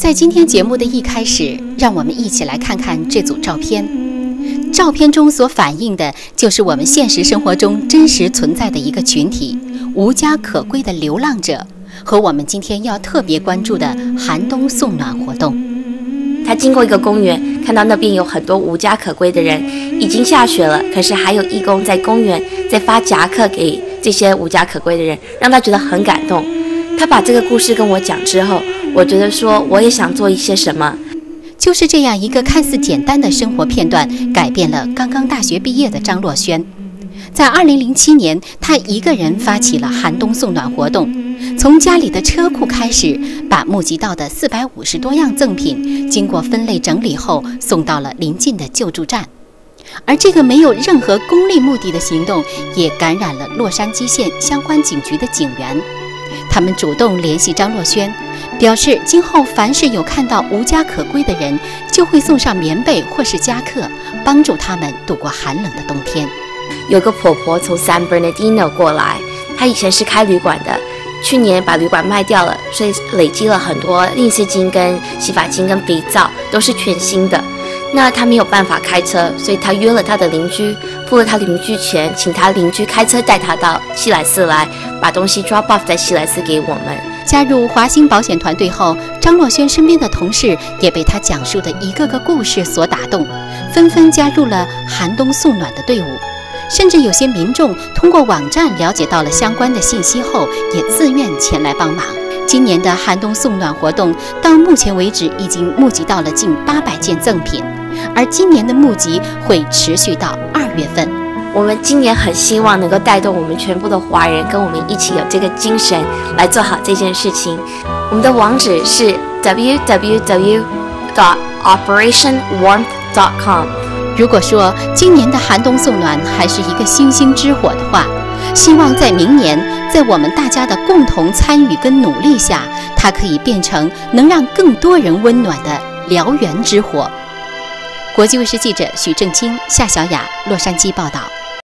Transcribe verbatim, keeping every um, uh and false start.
在今天节目的一开始，让我们一起来看看这组照片。照片中所反映的就是我们现实生活中真实存在的一个群体——无家可归的流浪者，和我们今天要特别关注的寒冬送暖活动。 他经过一个公园，看到那边有很多无家可归的人，已经下雪了，可是还有义工在公园在发夹克给这些无家可归的人，让他觉得很感动。他把这个故事跟我讲之后，我觉得说我也想做一些什么。 就是这样一个看似简单的生活片段，改变了刚刚大学毕业的张若萱。在二零零七年，他一个人发起了寒冬送暖活动，从家里的车库开始，把募集到的四百五十多样赠品经过分类整理后送到了邻近的救助站。而这个没有任何功利目的的行动，也感染了洛杉矶县相关警局的警员。他们主动联系张若萱，表示今后凡是有看到无家可归的人，就会送上棉被或是夹克，帮助他们度过寒冷的冬天。 有个婆婆从 San Bernardino 过来，她以前是开旅馆的，去年把旅馆卖掉了，所以累积了很多令丝巾跟洗发精跟肥皂，都是全新的。那她没有办法开车，所以她约了她的邻居，付了她邻居钱，请她邻居开车带她到西来寺来，把东西 drop off 在西来寺给我们。 加入华兴保险团队后，张若萱身边的同事也被她讲述的一个个故事所打动，纷纷加入了寒冬送暖的队伍。甚至有些民众通过网站了解到了相关的信息后，也自愿前来帮忙。今年的寒冬送暖活动到目前为止已经募集到了近八百件赠品，而今年的募集会持续到二月份。 我们今年很希望能够带动我们全部的华人跟我们一起有这个精神来做好这件事情。我们的网址是 w w w dot operation warmth dot com。 如果说今年的寒冬送暖还是一个星星之火的话，希望在明年，在我们大家的共同参与跟努力下，它可以变成能让更多人温暖的燎原之火。国际卫视记者许正清、夏小雅，洛杉矶报道。